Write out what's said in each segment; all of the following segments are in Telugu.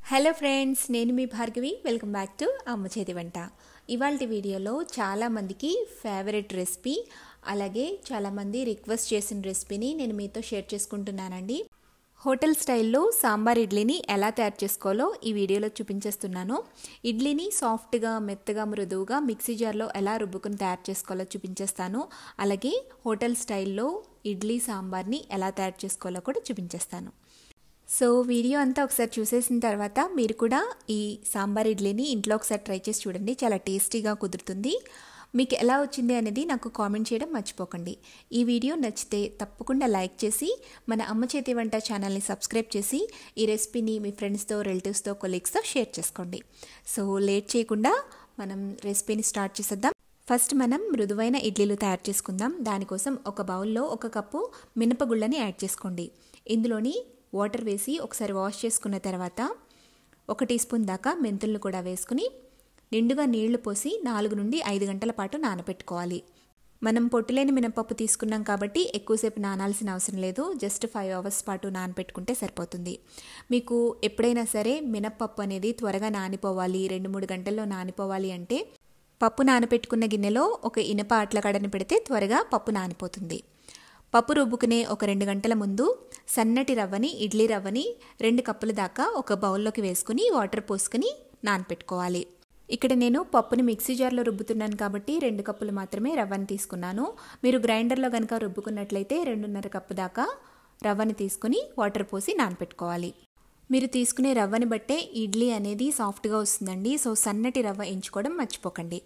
హలో ఫ్రెండ్స్, నేను మీ భార్గవి. వెల్కమ్ బ్యాక్ టు అమ్మ చేతి వంట. ఇవాళ వీడియోలో చాలామందికి ఫేవరెట్ రెసిపీ, అలాగే చాలామంది రిక్వెస్ట్ చేసిన రెసిపీని నేను మీతో షేర్ చేసుకుంటున్నానండి. హోటల్ స్టైల్లో సాంబార్ ఇడ్లీని ఎలా తయారు చేసుకోవాలో ఈ వీడియోలో చూపించేస్తున్నాను. ఇడ్లీని సాఫ్ట్గా, మెత్తగా, మృదువుగా మిక్సీ జార్లో ఎలా రుబ్బుకుని తయారు చేసుకోవాలో చూపించేస్తాను. అలాగే హోటల్ స్టైల్లో ఇడ్లీ సాంబార్ని ఎలా తయారు చేసుకోవాలో కూడా చూపించేస్తాను. సో వీడియో అంతా ఒకసారి చూసేసిన తర్వాత మీరు కూడా ఈ సాంబార్ ఇడ్లీని ఇంట్లో ఒకసారి ట్రై చేసి చూడండి. చాలా టేస్టీగా కుదురుతుంది. మీకు ఎలా వచ్చింది అనేది నాకు కామెంట్ చేయడం మర్చిపోకండి. ఈ వీడియో నచ్చితే తప్పకుండా లైక్ చేసి మన అమ్మ చేతి వంట ఛానల్ని సబ్స్క్రైబ్ చేసి ఈ రెసిపీని మీ ఫ్రెండ్స్తో, రిలేటివ్స్తో, కొలీగ్స్తో షేర్ చేసుకోండి. సో లేట్ చేయకుండా మనం రెసిపీని స్టార్ట్ చేసేద్దాం. ఫస్ట్ మనం మృదువైన ఇడ్లీలు తయారు చేసుకుందాం. దానికోసం ఒక బౌల్లో 1 కప్పు మినపగుళ్ళని యాడ్ చేసుకోండి. ఇందులోని వాటర్ వేసి ఒకసారి వాష్ చేసుకున్న తర్వాత 1 టీ స్పూన్ దాకా మెంతులను కూడా వేసుకుని నిండుగా నీళ్లు పోసి 4 నుండి 5 గంటల పాటు నానబెట్టుకోవాలి. మనం పొట్టులేని మినపప్పు తీసుకున్నాం కాబట్టి ఎక్కువసేపు నానాల్సిన అవసరం లేదు. జస్ట్ 5 అవర్స్ పాటు నానబెట్టుకుంటే సరిపోతుంది. మీకు ఎప్పుడైనా సరే మినపప్పు అనేది త్వరగా నానిపోవాలి, 2-3 గంటల్లో నానిపోవాలి అంటే పప్పు నానబెట్టుకున్న గిన్నెలో ఒక ఇనప అట్లకాడని పెడితే త్వరగా పప్పు నానిపోతుంది. పప్పు రుబ్బుకునే ఒక 2 గంటల ముందు సన్నటి రవ్వని, ఇడ్లీ రవ్వని 2 కప్పుల దాకా ఒక బౌల్లోకి వేసుకుని వాటర్ పోసుకుని నానపెట్టుకోవాలి. ఇక్కడ నేను పప్పుని మిక్సీ జార్లో రుబ్బుతున్నాను కాబట్టి 2 కప్పులు మాత్రమే రవ్వని తీసుకున్నాను. మీరు గ్రైండర్లో కనుక రుబ్బుకున్నట్లయితే 2.5 కప్పు దాకా రవ్వని తీసుకుని వాటర్ పోసి నానపెట్టుకోవాలి. మీరు తీసుకునే రవ్వని బట్టే ఇడ్లీ అనేది సాఫ్ట్గా వస్తుందండి. సో సన్నటి రవ్వ ఎంచుకోవడం మర్చిపోకండి.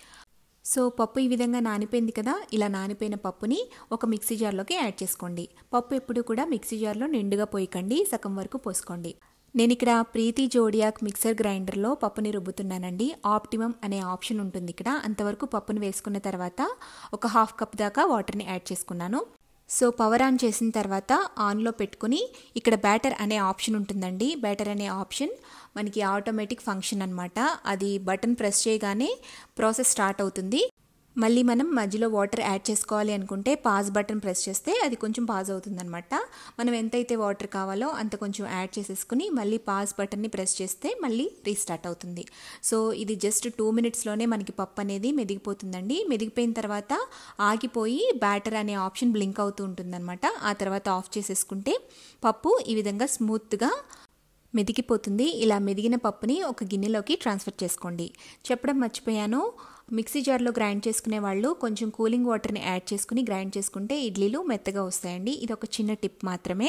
సో పప్పు ఈ విధంగా నానిపోయింది కదా. ఇలా నానిపోయిన పప్పుని ఒక మిక్సీ జార్లోకి యాడ్ చేసుకోండి. పప్పు ఎప్పుడు కూడా మిక్సీ జార్లో నిండుగా పోయకండి, సగం వరకు పోసుకోండి. నేను ఇక్కడ ప్రీతి జోడియాక్ మిక్సర్ గ్రైండర్లో పప్పుని రుబ్బుతున్నానండి. ఆప్టిమమ్ అనే ఆప్షన్ ఉంటుంది ఇక్కడ. అంతవరకు పప్పుని వేసుకున్న తర్వాత ఒక 1/2 కప్ దాకా వాటర్ని యాడ్ చేసుకున్నాను. సో పవర్ ఆన్ చేసిన తర్వాత ఆన్లో పెట్టుకుని ఇక్కడ బ్యాటర్ అనే ఆప్షన్ ఉంటుందండి. బ్యాటర్ అనే ఆప్షన్ మనకి ఆటోమేటిక్ ఫంక్షన్ అనమాట. అది బటన్ ప్రెస్ చేయగానే ప్రాసెస్ స్టార్ట్ అవుతుంది. మళ్ళీ మనం మధ్యలో వాటర్ యాడ్ చేసుకోవాలి అనుకుంటే పాజ్ బటన్ ప్రెస్ చేస్తే అది కొంచెం పాజ్ అవుతుందన్నమాట. మనం ఎంతైతే వాటర్ కావాలో అంత కొంచెం యాడ్ చేసేసుకుని మళ్ళీ పాజ్ బటన్ని ప్రెస్ చేస్తే మళ్ళీ రీస్టార్ట్ అవుతుంది. సో ఇది జస్ట్ 2 మినిట్స్లోనే మనకి పప్పు అనేది మెదిగిపోతుందండి. మెదిగిపోయిన తర్వాత ఆగిపోయి బ్యాటర్ అనే ఆప్షన్ బ్లింక్ అవుతూ ఉంటుందన్నమాట. ఆ తర్వాత ఆఫ్ చేసేసుకుంటే పప్పు ఈ విధంగా స్మూత్గా మెదిగిపోతుంది. ఇలా మెదిగిన పప్పుని ఒక గిన్నెలోకి ట్రాన్స్ఫర్ చేసుకోండి. చెప్పడం మర్చిపోయాను, మిక్సీ జార్లో గ్రైండ్ చేసుకునే వాళ్ళు కొంచెం కూలింగ్ వాటర్ని యాడ్ చేసుకుని గ్రైండ్ చేసుకుంటే ఇడ్లీలు మెత్తగా వస్తాయండి. ఇది ఒక చిన్న టిప్ మాత్రమే.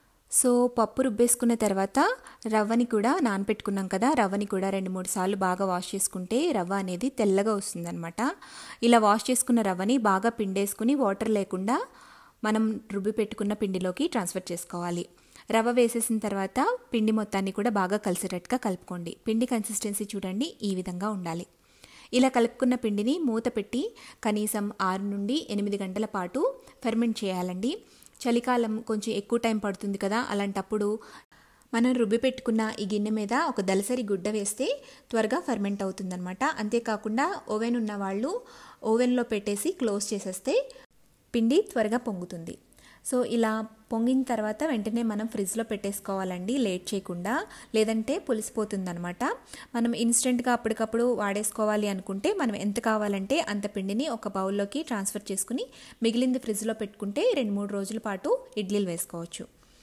సో పప్పు రుబ్బేసుకున్న తర్వాత రవ్వని కూడా నానపెట్టుకున్నాం కదా, రవ్వని కూడా 2-3 సార్లు బాగా వాష్ చేసుకుంటే రవ్వ అనేది తెల్లగా వస్తుందన్నమాట. ఇలా వాష్ చేసుకున్న రవ్వని బాగా పిండేసుకుని వాటర్ లేకుండా మనం రుబ్బి పెట్టుకున్న పిండిలోకి ట్రాన్స్ఫర్ చేసుకోవాలి. రవ్వ వేసేసిన తర్వాత పిండి మొత్తాన్ని కూడా బాగా కలిసేటట్టుగా కలుపుకోండి. పిండి కన్సిస్టెన్సీ చూడండి, ఈ విధంగా ఉండాలి. ఇలా కలుపుకున్న పిండిని మూత పెట్టి కనీసం 6 నుండి 8 గంటల పాటు ఫెర్మెంట్ చేయాలండి. చలికాలం కొంచెం ఎక్కువ టైం పడుతుంది కదా, అలాంటప్పుడు మనం రుబ్బి పెట్టుకున్న ఈ గిన్నె మీద ఒక దలసరి గుడ్డ వేస్తే త్వరగా ఫెర్మెంట్ అవుతుందన్నమాట. అంతేకాకుండా ఓవెన్ ఉన్న వాళ్ళు ఓవెన్లో పెట్టేసి క్లోజ్ చేసేస్తే పిండి త్వరగా పొంగుతుంది. సో ఇలా పొంగిన తర్వాత వెంటనే మనం ఫ్రిడ్జ్లో పెట్టేసుకోవాలండి, లేట్ చేయకుండా, లేదంటే పులిసిపోతుందనమాట. మనం ఇన్స్టెంట్గా అప్పటికప్పుడు వాడేసుకోవాలి అనుకుంటే మనం ఎంత కావాలంటే అంత పిండిని ఒక బౌల్లోకి ట్రాన్స్ఫర్ చేసుకుని మిగిలింది ఫ్రిడ్జ్లో పెట్టుకుంటే 2-3 రోజుల పాటు ఇడ్లీలు వేసుకోవచ్చు.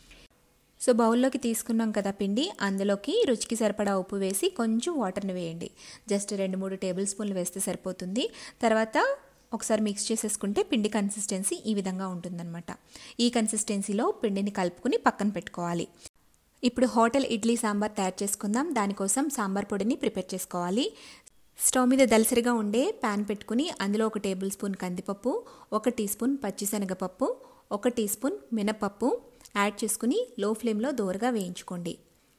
సో బౌల్లోకి తీసుకున్నాం కదా పిండి, అందులోకి రుచికి సరిపడా ఉప్పు వేసి కొంచెం వాటర్ని వేయండి. జస్ట్ 2-3 టేబుల్ స్పూన్లు వేస్తే సరిపోతుంది. తర్వాత ఒకసారి మిక్స్ చేసేసుకుంటే పిండి కన్సిస్టెన్సీ ఈ విధంగా ఉంటుందన్నమాట. ఈ కన్సిస్టెన్సీలో పిండిని కలుపుకుని పక్కన పెట్టుకోవాలి. ఇప్పుడు హోటల్ ఇడ్లీ సాంబార్ తయారు చేసుకుందాం. దానికోసం సాంబార్ పొడిని ప్రిపేర్ చేసుకోవాలి. స్టవ్ మీద దలసరిగా ఉండే ప్యాన్ పెట్టుకుని అందులో 1 టేబుల్ స్పూన్ కందిపప్పు, 1 టీ స్పూన్ పచ్చిశనగపప్పు, 1 టీ స్పూన్ మినపప్పు యాడ్ చేసుకుని లో ఫ్లేమ్లో దోరగా వేయించుకోండి.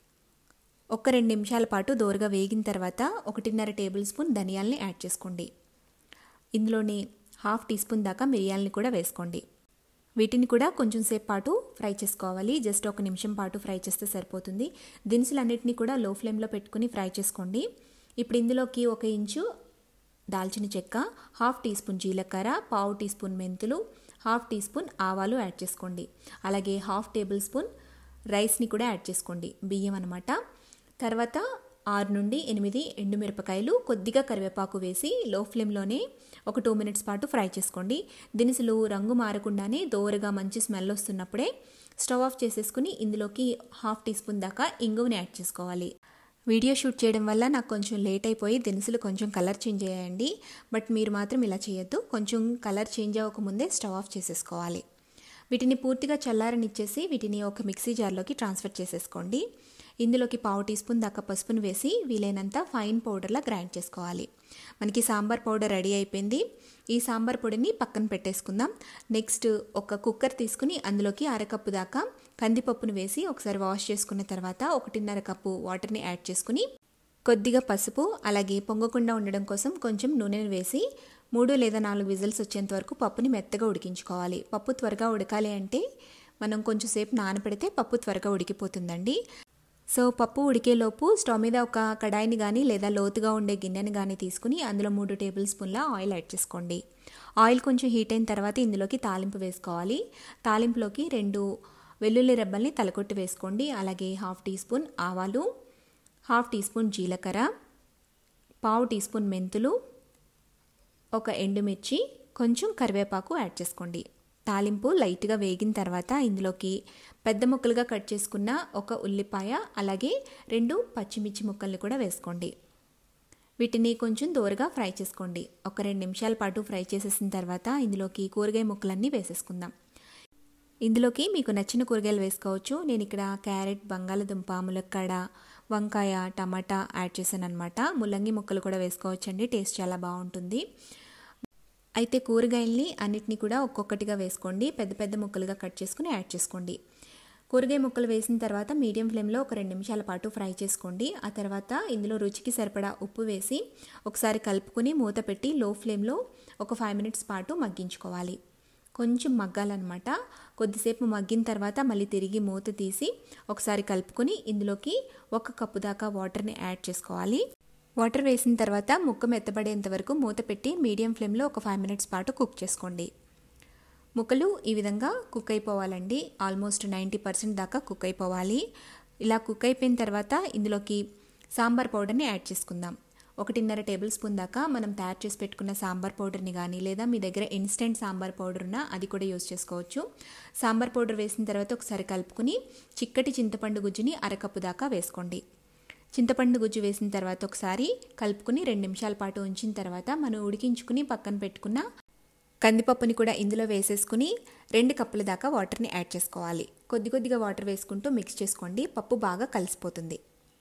1-2 నిమిషాల పాటు దోరగా వేగిన తర్వాత 1.5 టేబుల్ స్పూన్ ధనియాలని యాడ్ చేసుకోండి. ఇందులోని 1/2 టీ స్పూన్ దాకా మిరియాలని కూడా వేసుకోండి. వీటిని కూడా కొంచెం సేపు పాటు ఫ్రై చేసుకోవాలి. జస్ట్ 1 నిమిషం పాటు ఫ్రై చేస్తే సరిపోతుంది. దినుసులన్నిటినీ కూడా లో ఫ్లేమ్లో పెట్టుకుని ఫ్రై చేసుకోండి. ఇప్పుడు ఇందులోకి 1 ఇంచు దాల్చిన చెక్క, 1/2 టీ స్పూన్ జీలకర్ర, 1/2 టీ స్పూన్ మెంతులు, 1/2 టీ స్పూన్ ఆవాలు యాడ్ చేసుకోండి. అలాగే 1/2 టేబుల్ స్పూన్ రైస్ని కూడా యాడ్ చేసుకోండి, బియ్యం అనమాట. తర్వాత 6 నుండి 8 ఎండుమిరపకాయలు, కొద్దిగా కరివేపాకు వేసి లో ఫ్లేమ్లోనే ఒక 2 మినిట్స్ పాటు ఫ్రై చేసుకోండి. దినుసులు రంగు మారకుండానే దోరగా మంచి స్మెల్ వస్తున్నప్పుడే స్టవ్ ఆఫ్ చేసేసుకుని ఇందులోకి 1/2 టీ స్పూన్ దాకా ఇంగువని యాడ్ చేసుకోవాలి. వీడియో షూట్ చేయడం వల్ల నాకు కొంచెం లేట్ అయిపోయి దినుసులు కొంచెం కలర్ చేంజ్ అయ్యాయండి. బట్ మీరు మాత్రం ఇలా చేయొద్దు. కొంచెం కలర్ చేంజ్ అవ్వకముందే స్టవ్ ఆఫ్ చేసేసుకోవాలి. వీటిని పూర్తిగా చల్లారనిచ్చేసి వీటిని ఒక మిక్సీ జార్లోకి ట్రాన్స్ఫర్ చేసేసుకోండి. ఇందులోకి 1/2 టీ స్పూన్ దాకా పసుపును వేసి వీలైనంత ఫైన్ పౌడర్లా గ్రైండ్ చేసుకోవాలి. మనకి సాంబార్ పౌడర్ రెడీ అయిపోయింది. ఈ సాంబార్ పొడిని పక్కన పెట్టేసుకుందాం. నెక్స్ట్ ఒక కుక్కర్ తీసుకుని అందులోకి 1/2 కప్పు దాకా కందిపప్పును వేసి ఒకసారి వాష్ చేసుకున్న తర్వాత 1.5 కప్పు వాటర్ని యాడ్ చేసుకుని కొద్దిగా పసుపు అలాగే పొంగకుండా ఉండడం కోసం కొంచెం నూనెను వేసి 3 లేదా 4 విజిల్స్ వచ్చేంత వరకు పప్పుని మెత్తగా ఉడికించుకోవాలి. పప్పు త్వరగా ఉడకాలి అంటే మనం కొంచెం సేపు నానపెడితే పప్పు త్వరగా ఉడికిపోతుందండి. సో పప్పు ఉడికేలోపు స్టవ్ మీద ఒక కడాయిని కానీ లేదా లోతుగా ఉండే గిన్నెని కానీ తీసుకుని అందులో 3 టేబుల్ స్పూన్ల ఆయిల్ యాడ్ చేసుకోండి. ఆయిల్ కొంచెం హీట్ అయిన తర్వాత ఇందులోకి తాలింపు వేసుకోవాలి. తాలింపులోకి 2 వెల్లుల్లి రెబ్బల్ని తలకొట్టి వేసుకోండి. అలాగే 1/2 టీ స్పూన్ ఆవాలు, 1/2 టీ స్పూన్ జీలకర్ర, 1/2 టీ స్పూన్ మెంతులు, ఒక ఎండుమిర్చి, కొంచెం కరివేపాకు యాడ్ చేసుకోండి. తాలింపు లైట్గా వేగిన తర్వాత ఇందులోకి పెద్ద ముక్కలుగా కట్ చేసుకున్న ఒక ఉల్లిపాయ అలాగే 2 పచ్చిమిర్చి ముక్కల్ని కూడా వేసుకోండి. వీటిని కొంచెం దోరగా ఫ్రై చేసుకోండి. ఒక 2 నిమిషాల పాటు ఫ్రై చేసేసిన తర్వాత ఇందులోకి కూరగాయ ముక్కలన్నీ వేసేసుకుందాం. ఇందులోకి మీకు నచ్చిన కూరగాయలు వేసుకోవచ్చు. నేను ఇక్కడ క్యారెట్, బంగాళదుంప, ములక్కాడ, వంకాయ, టమాటా యాడ్ చేశాను అనమాట. ముల్లంగి ముక్కలు కూడా వేసుకోవచ్చండి, టేస్ట్ చాలా బాగుంటుంది. అయితే కూరగాయల్ని అన్నిటినీ కూడా ఒక్కొక్కటిగా వేసుకోండి. పెద్ద పెద్ద ముక్కలుగా కట్ చేసుకుని యాడ్ చేసుకోండి. కూరగాయ ముక్కలు వేసిన తర్వాత మీడియం ఫ్లేమ్లో ఒక 2 నిమిషాల పాటు ఫ్రై చేసుకోండి. ఆ తర్వాత ఇందులో రుచికి సరిపడా ఉప్పు వేసి ఒకసారి కలుపుకొని మూత పెట్టి లో ఫ్లేమ్లో ఒక 5 మినిట్స్ పాటు మగ్గించుకోవాలి. కొంచెం మగ్గాలన్నమాట. కొద్దిసేపు మగ్గిన తర్వాత మళ్ళీ తిరిగి మూత తీసి ఒకసారి కలుపుకొని ఇందులోకి 1 కప్పు దాకా వాటర్ని యాడ్ చేసుకోవాలి. వాటర్ వేసిన తర్వాత ముక్క మెత్తబడేంత వరకు మూత పెట్టి మీడియం ఫ్లేమ్లో ఒక 5 మినిట్స్ పాటు కుక్ చేసుకోండి. ముక్కలు ఈ విధంగా కుక్ అయిపోవాలండి. ఆల్మోస్ట్ 90% దాకా కుక్ అయిపోవాలి. ఇలా కుక్ అయిపోయిన తర్వాత ఇందులోకి సాంబార్ పౌడర్ని యాడ్ చేసుకుందాం. 1.5 టేబుల్ స్పూన్ దాకా మనం తయారు చేసి పెట్టుకున్న సాంబార్ పౌడర్ని కానీ లేదా మీ దగ్గర ఇన్స్టెంట్ సాంబార్ పౌడర్ ఉన్నా అది కూడా యూజ్ చేసుకోవచ్చు. సాంబార్ పౌడర్ వేసిన తర్వాత ఒకసారి కలుపుకొని చిక్కటి చింతపండు గుజ్జుని 1/2 కప్పు దాకా వేసుకోండి. చింతపండు గుజ్జు వేసిన తర్వాత ఒకసారి కలుపుకొని 2 నిమిషాల పాటు ఉంచిన తర్వాత మనం ఉడికించుకుని పక్కన పెట్టుకున్న కందిపప్పుని కూడా ఇందులో వేసేసుకుని 2 కప్పుల దాకా వాటర్ని యాడ్ చేసుకోవాలి. కొద్ది కొద్దిగా వాటర్ వేసుకుంటూ మిక్స్ చేసుకోండి. పప్పు బాగా కలిసిపోతుంది.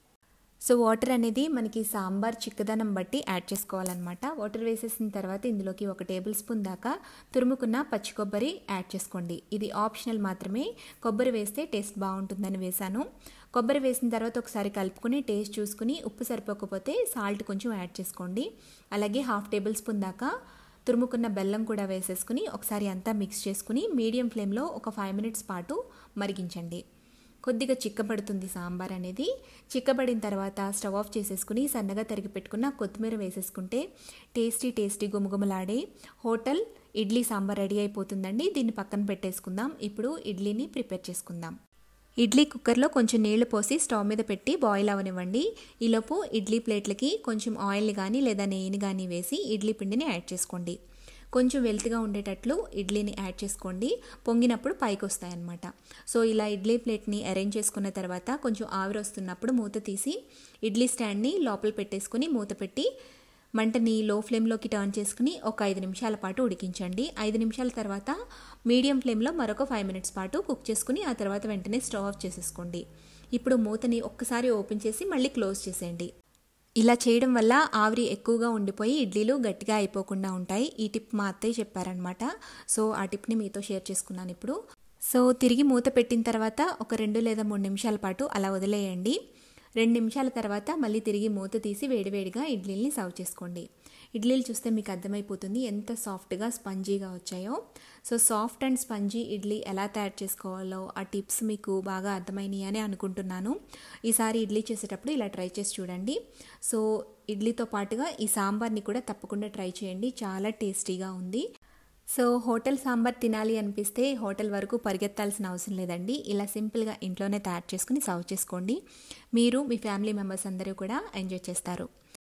సో వాటర్ అనేది మనకి సాంబార్ చిక్కదనం బట్టి యాడ్ చేసుకోవాలన్నమాట. వాటర్ వేసేసిన తర్వాత ఇందులోకి 1 టేబుల్ స్పూన్ దాకా తురుముకున్న పచ్చి కొబ్బరి యాడ్ చేసుకోండి. ఇది ఆప్షనల్ మాత్రమే. కొబ్బరి వేస్తే టేస్ట్ బాగుంటుందని వేసాను. కొబ్బరి వేసిన తర్వాత ఒకసారి కలుపుకొని టేస్ట్ చూసుకుని ఉప్పు సరిపోకపోతే సాల్ట్ కొంచెం యాడ్ చేసుకోండి. అలాగే 1/2 టేబుల్ స్పూన్ దాకా తురుముకున్న బెల్లం కూడా వేసేసుకుని ఒకసారి అంతా మిక్స్ చేసుకుని మీడియం ఫ్లేమ్లో ఒక 5 మినిట్స్ పాటు మరిగించండి. కొద్దిగా చిక్కబడుతుంది సాంబార్ అనేది. చిక్కబడిన తర్వాత స్టవ్ ఆఫ్ చేసేసుకుని సన్నగా తరిగి పెట్టుకున్న కొత్తిమీర వేసేసుకుంటే టేస్టీ గుమగుమలాడే హోటల్ ఇడ్లీ సాంబార్ రెడీ అయిపోతుందండి. దీన్ని పక్కన పెట్టేసుకుందాం. ఇప్పుడు ఇడ్లీని ప్రిపేర్ చేసుకుందాం. ఇడ్లీ కుక్కర్లో కొంచెం నీళ్లు పోసి స్టవ్ మీద పెట్టి బాయిల్ అవనివ్వండి. ఈలోపు ఇడ్లీ ప్లేట్లకి కొంచెం ఆయిల్ కానీ లేదా నెయ్యిని కానీ వేసి ఇడ్లీ పిండిని యాడ్ చేసుకోండి. కొంచెం వెల్తిగా ఉండేటట్లు ఇడ్లీని యాడ్ చేసుకోండి. పొంగినప్పుడు పైకి వస్తాయన్నమాట. సో ఇలా ఇడ్లీ ప్లేట్ని అరేంజ్ చేసుకున్న తర్వాత కొంచెం ఆవిరి వస్తున్నప్పుడు మూత తీసి ఇడ్లీ స్టాండ్ని లోపల పెట్టేసుకుని మూత పెట్టి మంటని లో ఫ్లేమ్లోకి టర్న్ చేసుకుని ఒక 5 నిమిషాల పాటు ఉడికించండి. 5 నిమిషాల తర్వాత మీడియం ఫ్లేమ్లో మరొక 5 మినిట్స్ పాటు కుక్ చేసుకుని ఆ తర్వాత వెంటనే స్టవ్ ఆఫ్ చేసేసుకోండి. ఇప్పుడు మూతని ఒక్కసారి ఓపెన్ చేసి మళ్ళీ క్లోజ్ చేసేయండి. ఇలా చేయడం వల్ల ఆవిరి ఎక్కువగా ఉండిపోయి ఇడ్లీలు గట్టిగా అయిపోకుండా ఉంటాయి. ఈ టిప్ మా అత్తయ్య చెప్పారనమాట. సో ఆ టిప్ని మీతో షేర్ చేసుకున్నాను ఇప్పుడు. సో తిరిగి మూత పెట్టిన తర్వాత ఒక 2 లేదా 3 నిమిషాల పాటు అలా వదిలేయండి. 2 నిమిషాల తర్వాత మళ్ళీ తిరిగి మూత తీసి వేడివేడిగా ఇడ్లీని సర్వ్ చేసుకోండి. ఇడ్లీలు చూస్తే మీకు అర్థమైపోతుంది ఎంత సాఫ్ట్గా స్పంజీగా వచ్చాయో. So soft and spongy idli ఎలా తయారు చేసుకోవాలో ఆ టిప్స్ మీకు బాగా అర్థమైనాయి అని అనుకుంటున్నాను. ఈసారి ఇడ్లీ చేసేటప్పుడు ఇలా ట్రై చేసి చూడండి. సో ఇడ్లీతో పాటుగా ఈ సాంబార్ని కూడా తప్పకుండా ట్రై చేయండి. చాలా టేస్టీగా ఉంది. సో హోటల్ సాంబార్ తినాలి అనిపిస్తే హోటల్ వరకు పరిగెత్తాల్సిన అవసరం లేదండి. ఇలా సింపుల్గా ఇంట్లోనే తయారు చేసుకుని సర్వ్ చేసుకోండి. మీరు మీ ఫ్యామిలీ మెంబర్స్ అందరూ కూడా ఎంజాయ్ చేస్తారు.